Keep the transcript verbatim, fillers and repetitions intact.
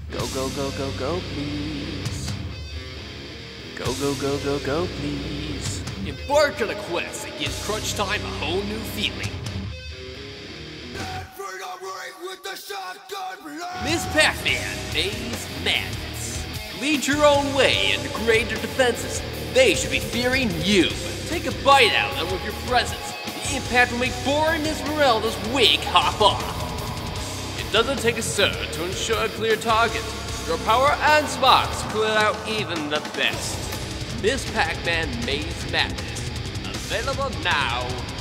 Go, go, go, go, go, please. Go, go, go, go, go, please. Embark on a quest that gives crunch time a whole new feeling. Miss Pac-Man, Maze Madness. Lead your own way and degrade their defenses. They should be fearing you. Take a bite out of them with your presence. The impact will make boring Esmeralda's wig hop off. It doesn't take a surge to ensure a clear target. Your power and smarts clear out even the best. Miss Pac-Man Maze Madness. Available now.